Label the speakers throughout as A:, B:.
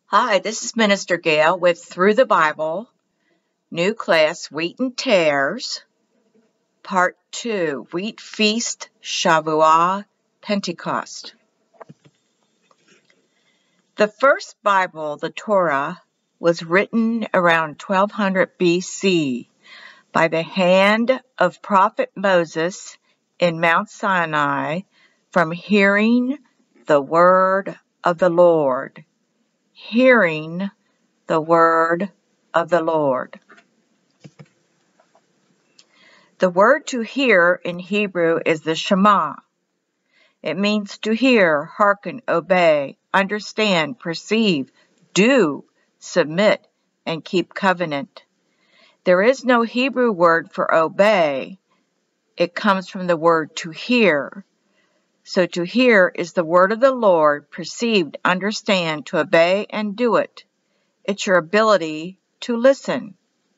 A: Hi, this is Minister Gail with Through the Bible, new class, Wheat and Tares, Part 2, Wheat Feast, Shavuot, Pentecost. The first Bible, the Torah, was written around 1200 BC by the hand of Prophet Moses in Mount Sinai from hearing the word of the Lord. Hearing the word of the Lord. The word to hear in Hebrew is the Shema. It means to hear, hearken, obey, understand, perceive, do, submit, and keep covenant. There is no Hebrew word for obey. It comes from the word to hear. So to hear is the word of the Lord, perceived, understand, to obey, and do it. It's your ability to listen.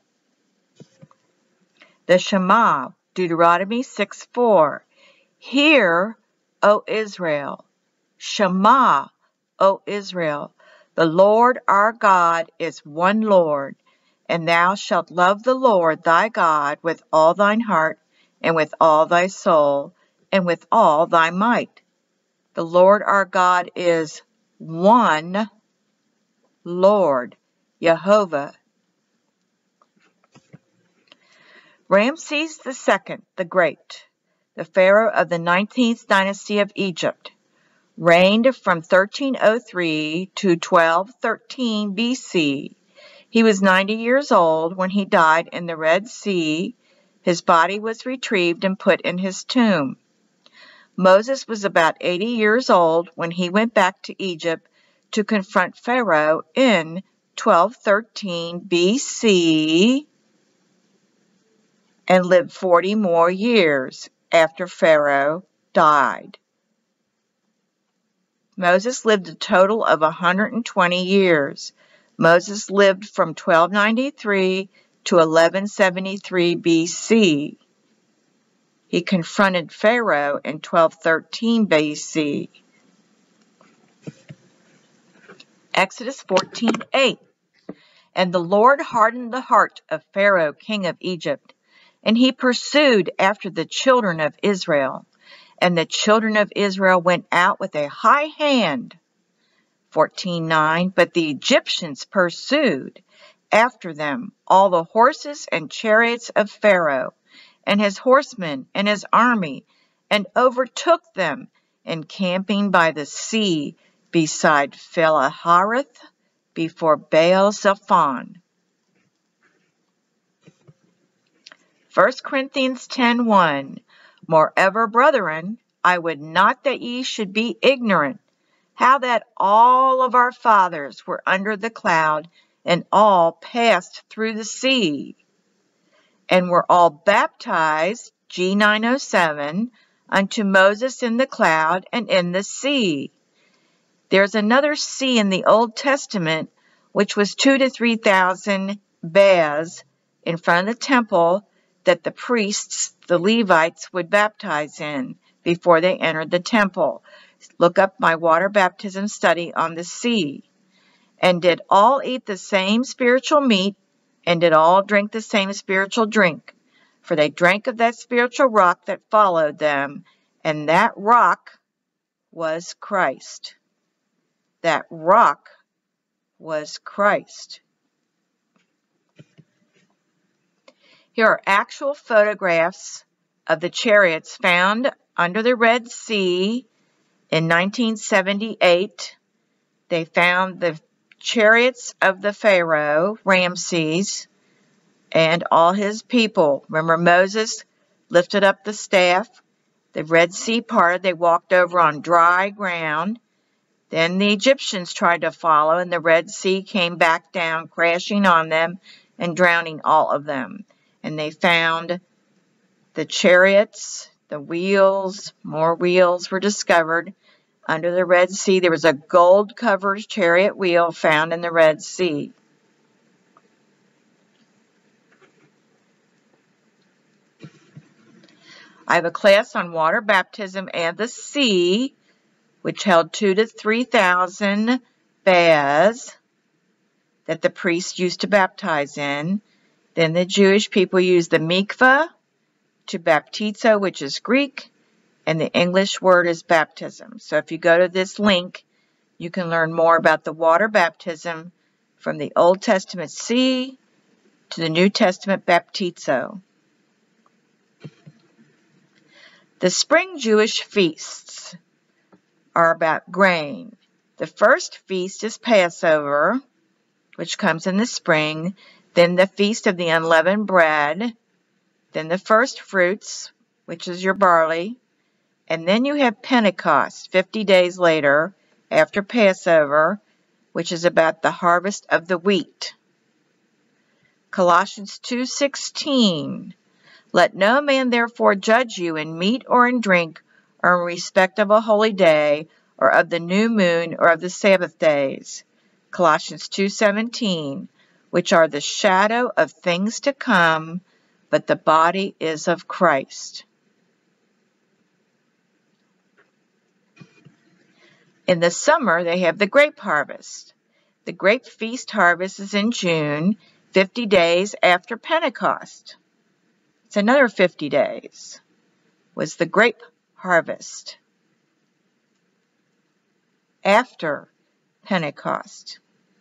A: The Shema, Deuteronomy 6:4. Hear, O Israel. Shema, O Israel. The Lord our God is one Lord, and thou shalt love the Lord thy God with all thine heart, and with all thy soul, and with all thy might. The Lord our God is one Lord, Jehovah. Ramses II the Great, the pharaoh of the 19th dynasty of Egypt, reigned from 1303 to 1213 BC. He was 90 years old when he died in the Red Sea. His body was retrieved and put in his tomb. Moses was about 80 years old when he went back to Egypt to confront Pharaoh in 1213 BC and lived 40 more years after Pharaoh died. Moses lived a total of 120 years. Moses lived from 1293 to 1173 BC. He confronted Pharaoh in 1213 BC. Exodus 14:8. And the Lord hardened the heart of Pharaoh, king of Egypt, and he pursued after the children of Israel. And the children of Israel went out with a high hand. 14:9. But the Egyptians pursued after them all the horses and chariots of Pharaoh, and his horsemen and his army, and overtook them, encamping by the sea beside Phelahareth, before Baal-Zephon. 1 Corinthians 10:1. Moreover, brethren, I would not that ye should be ignorant, how that all of our fathers were under the cloud, and all passed through the sea, and were all baptized, G 907, unto Moses in the cloud and in the sea. There's another sea in the Old Testament, which was 2,000 to 3,000 baths in front of the temple that the priests, the Levites, would baptize in before they entered the temple. Look up my water baptism study on the sea. And did all eat the same spiritual meat, and did all drink the same spiritual drink. For they drank of that spiritual rock that followed them, and that rock was Christ. That rock was Christ. Here are actual photographs of the chariots found under the Red Sea in 1978. They found the chariots of the Pharaoh, Ramses, and all his people. Remember, Moses lifted up the staff. The Red Sea parted. They walked over on dry ground. Then the Egyptians tried to follow, and the Red Sea came back down, crashing on them and drowning all of them. And they found the chariots, the wheels, more wheels were discovered under the Red Sea. There was a gold-covered chariot wheel found in the Red Sea. I have a class on water baptism and the sea, which held 2,000 to 3,000 baths. that the priests used to baptize in. Then the Jewish people used the mikveh to baptizo, which is Greek, and the English word is baptism. So if you go to this link, you can learn more about the water baptism from the Old Testament sea to the New Testament baptizo. The spring Jewish feasts are about grain. The first feast is Passover, which comes in the spring, then the Feast of the Unleavened Bread, then the first fruits, which is your barley, and then you have Pentecost, 50 days later, after Passover, which is about the harvest of the wheat. Colossians 2:16, let no man therefore judge you in meat or in drink, or in respect of a holy day, or of the new moon, or of the Sabbath days. Colossians 2:17, which are the shadow of things to come, but the body is of Christ. In the summer, they have the grape harvest. The grape feast harvest is in June, 50 days after Pentecost. It's another 50 days, was the grape harvest after Pentecost.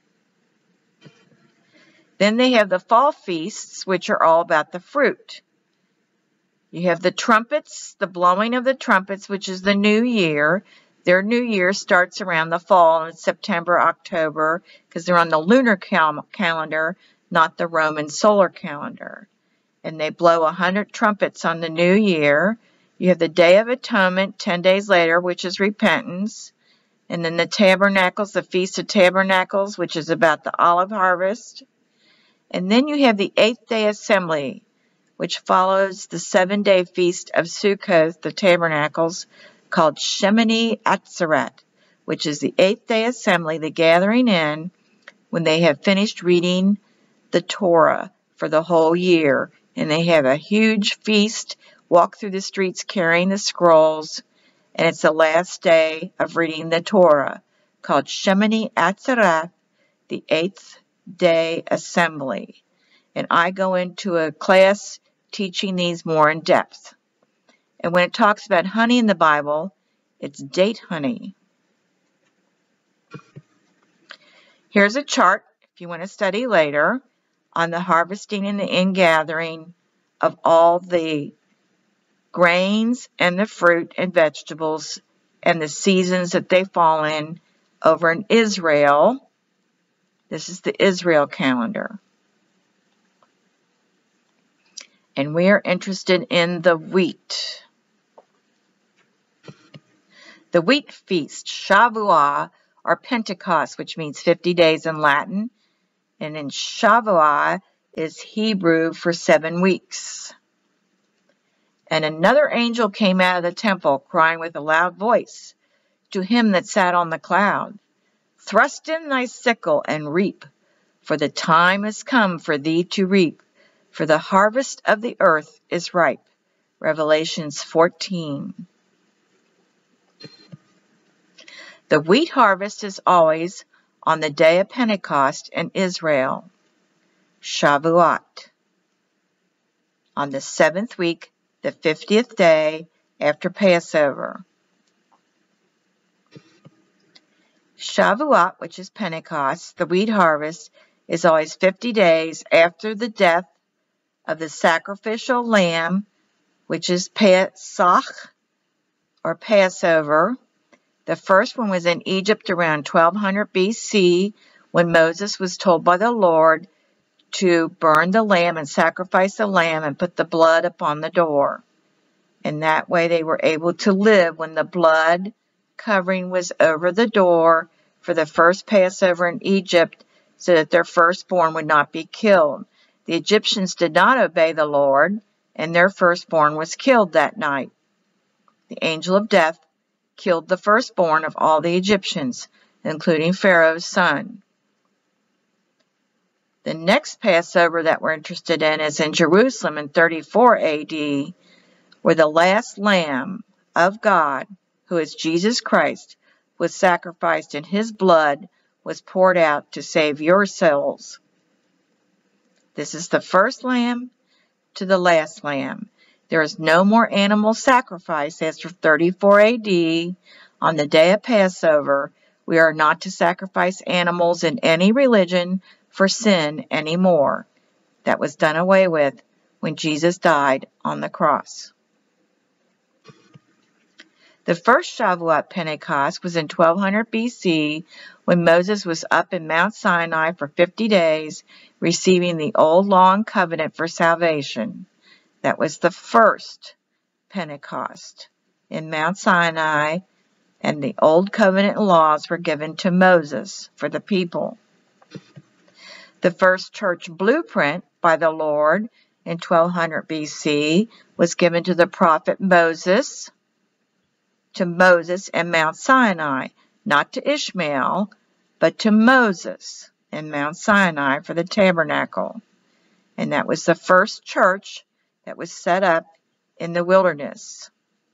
A: Then they have the fall feasts, which are all about the fruit. You have the trumpets, the blowing of the trumpets, which is the new year. Their new year starts around the fall in September, October, because they're on the lunar calendar, not the Roman solar calendar. And they blow 100 trumpets on the new year. You have the Day of Atonement 10 days later, which is repentance. And then the Tabernacles, the Feast of Tabernacles, which is about the olive harvest. And then you have the 8th day assembly, which follows the 7-day feast of Sukkot, the Tabernacles, called Shemini Atzeret, which is the 8th day assembly, the gathering in, when they have finished reading the Torah for the whole year. And they have a huge feast, walk through the streets carrying the scrolls, and it's the last day of reading the Torah, called Shemini Atzeret, the 8th day assembly. And I go into a class teaching these more in depth. And when it talks about honey in the Bible, it's date honey. Here's a chart, if you want to study later, on the harvesting and the ingathering of all the grains and the fruit and vegetables and the seasons that they fall in over in Israel. This is the Israel calendar. And we are interested in the wheat. The wheat feast, Shavuot, or Pentecost, which means 50 days in Latin. And in Shavuot is Hebrew for 7 weeks. And another angel came out of the temple, crying with a loud voice to him that sat on the cloud, thrust in thy sickle and reap, for the time is come for thee to reap, for the harvest of the earth is ripe. Revelations 14. The wheat harvest is always on the day of Pentecost in Israel, Shavuot, on the 7th week, the 50th day after Passover. Shavuot, which is Pentecost, the wheat harvest, is always 50 days after the death of the sacrificial lamb, which is Pesach, or Passover. The first one was in Egypt around 1200 BC, when Moses was told by the Lord to burn the lamb and sacrifice the lamb and put the blood upon the door. And that way they were able to live when the blood covering was over the door for the first Passover in Egypt, so that their firstborn would not be killed. The Egyptians did not obey the Lord, and their firstborn was killed that night. The angel of death killed the firstborn of all the Egyptians, including Pharaoh's son. The next Passover that we're interested in is in Jerusalem in 34 AD, where the last Lamb of God, who is Jesus Christ, was sacrificed, and his blood was poured out to save your souls. This is the first lamb to the last lamb. There is no more animal sacrifice as for 34 AD. On the day of Passover, we are not to sacrifice animals in any religion for sin anymore. That was done away with when Jesus died on the cross. The first Shavuot Pentecost was in 1200 BC when Moses was up in Mount Sinai for 50 days receiving the old law and covenant for salvation. That was the first Pentecost in Mount Sinai, and the old covenant laws were given to Moses for the people. The first church blueprint by the Lord in 1200 BC was given to the prophet Moses, and Mount Sinai, not to Ishmael, but to Moses and Mount Sinai for the tabernacle. And that was the first church that was set up in the wilderness.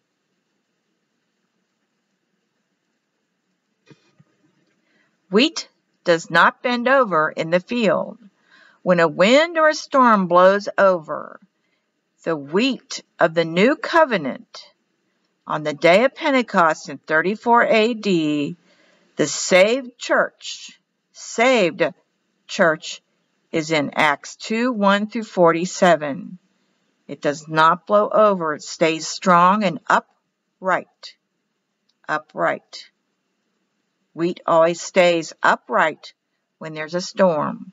A: Wheat does not bend over in the field. When a wind or a storm blows over, the wheat of the new covenant, on the day of Pentecost in 34 AD, the saved church is in Acts 2:1 through 47. It does not blow over. It stays strong and upright. Upright. Wheat always stays upright when there's a storm.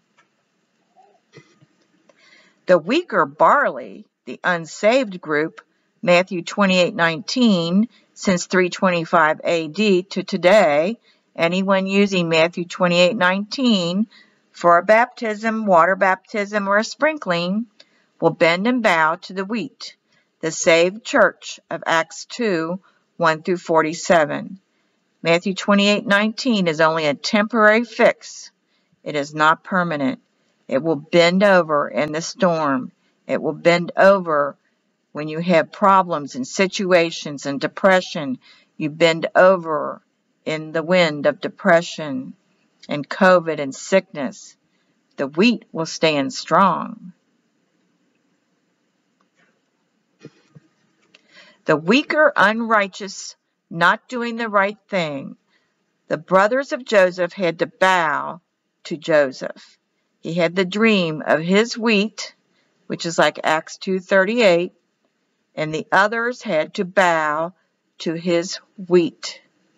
A: The weaker barley, the unsaved group, Matthew 28:19, since 325 AD to today, anyone using Matthew 28:19 for a baptism, water baptism, or a sprinkling will bend and bow to the wheat, the saved church of Acts 2:1 through 47. Matthew 28:19 is only a temporary fix. It is not permanent. It will bend over in the storm. It will bend over when you have problems and situations and depression. You bend over in the wind of depression and COVID and sickness. The wheat will stand strong. The weaker, unrighteous, not doing the right thing. The brothers of Joseph had to bow to Joseph. He had the dream of his wheat, which is like Acts 2:38, and the others had to bow to his wheat.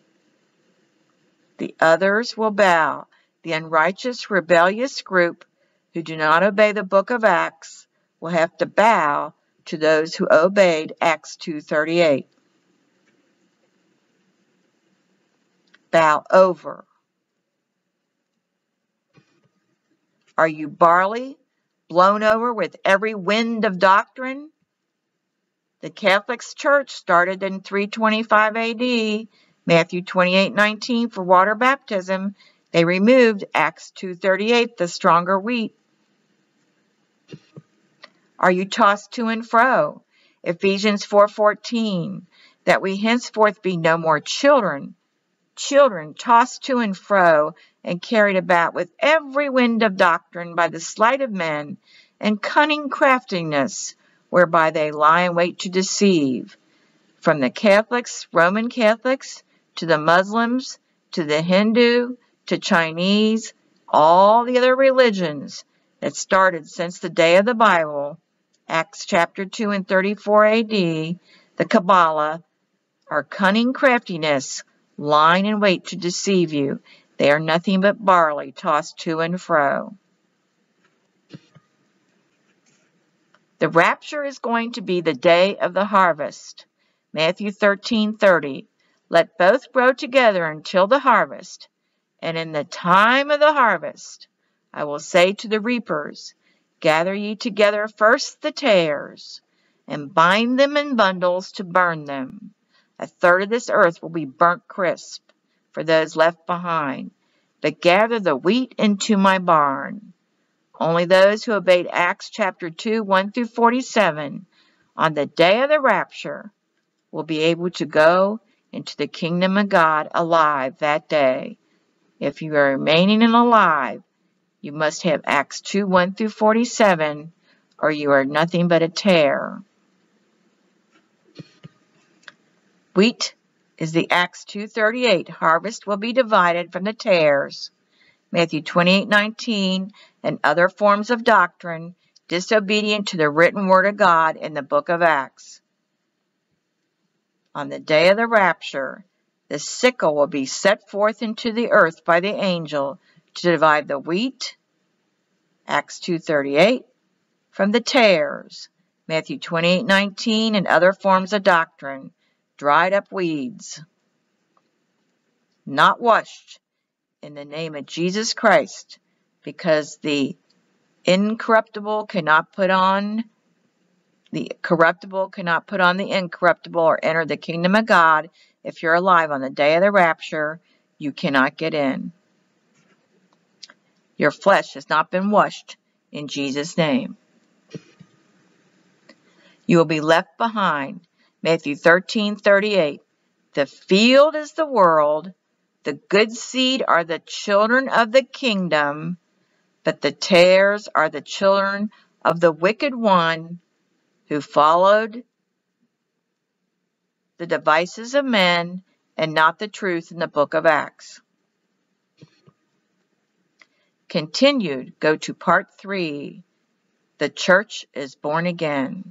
A: The others will bow. The unrighteous, rebellious group who do not obey the book of Acts will have to bow to those who obeyed Acts 2:38. Bow over. Are you barley, blown over with every wind of doctrine? The Catholic Church started in 325 AD, Matthew 28:19 for water baptism. They removed Acts 2:38, the stronger wheat. Are you tossed to and fro? Ephesians 4:14, that we henceforth be no more children tossed to and fro and carried about with every wind of doctrine by the sleight of men and cunning craftiness, whereby they lie in wait to deceive. From the Catholics, Roman Catholics, to the Muslims, to the Hindu, to Chinese, all the other religions that started since the day of the Bible, Acts chapter 2 and 34 AD, the Kabbalah, are cunning craftiness, lying in wait to deceive you. They are nothing but barley tossed to and fro. The rapture is going to be the day of the harvest. Matthew 13:30. Let both grow together until the harvest. And in the time of the harvest, I will say to the reapers, gather ye together first the tares, and bind them in bundles to burn them. A third of this earth will be burnt crisp for those left behind. But gather the wheat into my barn. Only those who obeyed Acts chapter 2, 1 through 47, on the day of the rapture, will be able to go into the kingdom of God alive that day. If you are remaining and alive, you must have Acts 2:1-47, or you are nothing but a tare. Wheat is the Acts 2:38. Harvest will be divided from the tares. Matthew 28:19, and other forms of doctrine disobedient to the written word of God in the book of Acts. On the day of the rapture, the sickle will be set forth into the earth by the angel to divide the wheat, Acts 2:38, from the tares, Matthew 28:19, and other forms of doctrine, dried up weeds, not washed in the name of Jesus Christ, because the corruptible cannot put on the incorruptible or enter the kingdom of God. If you're alive on the day of the rapture, you cannot get in. Your flesh has not been washed in Jesus' name. You will be left behind. Matthew 13:38. The field is the world, the good seed are the children of the kingdom, but the tares are the children of the wicked one, who followed the devices of men and not the truth in the book of Acts. Continued, go to part 3. The church is born again.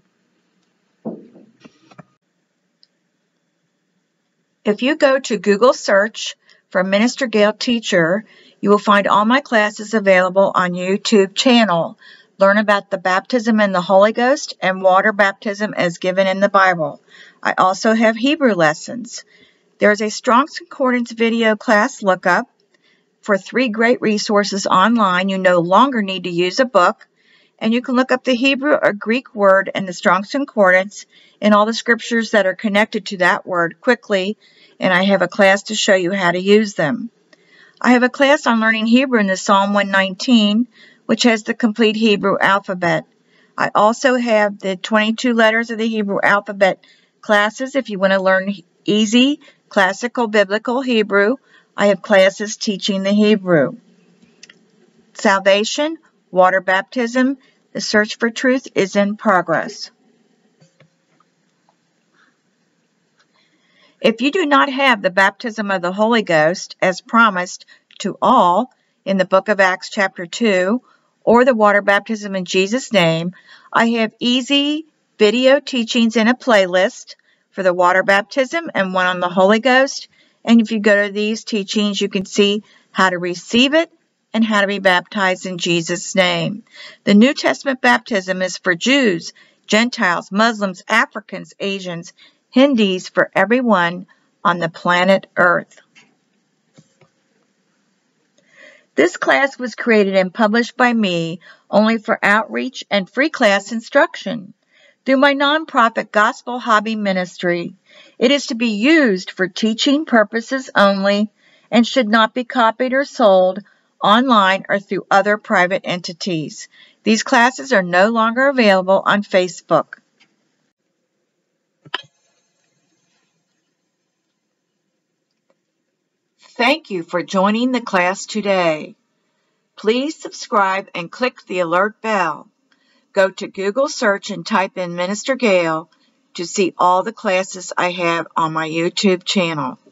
A: If you go to Google search for Minister Gail Teacher, you will find all my classes available on YouTube channel. Learn about the baptism in the Holy Ghost and water baptism as given in the Bible. I also have Hebrew lessons. There is a Strong's Concordance video class lookup for 3 great resources online. You no longer need to use a book, and you can look up the Hebrew or Greek word in the Strong's Concordance and all the scriptures that are connected to that word quickly, and I have a class to show you how to use them. I have a class on learning Hebrew in the Psalm 119, which has the complete Hebrew alphabet. I also have the 22 letters of the Hebrew alphabet classes. If you want to learn easy, classical, biblical Hebrew, I have classes teaching the Hebrew. Salvation, water baptism, the search for truth is in progress. If you do not have the baptism of the Holy Ghost as promised to all in the book of Acts chapter 2, or the water baptism in Jesus' name, I have easy video teachings in a playlist for the water baptism and one on the Holy Ghost. And if you go to these teachings, you can see how to receive it and how to be baptized in Jesus' name. The New Testament baptism is for Jews, Gentiles, Muslims, Africans, Asians, Hindus, for everyone on the planet Earth. This class was created and published by me only for outreach and free class instruction. Through my nonprofit gospel hobby ministry, it is to be used for teaching purposes only and should not be copied or sold online or through other private entities. These classes are no longer available on Facebook. Thank you for joining the class today. Please subscribe and click the alert bell. Go to Google search and type in Minister Gail to see all the classes I have on my YouTube channel.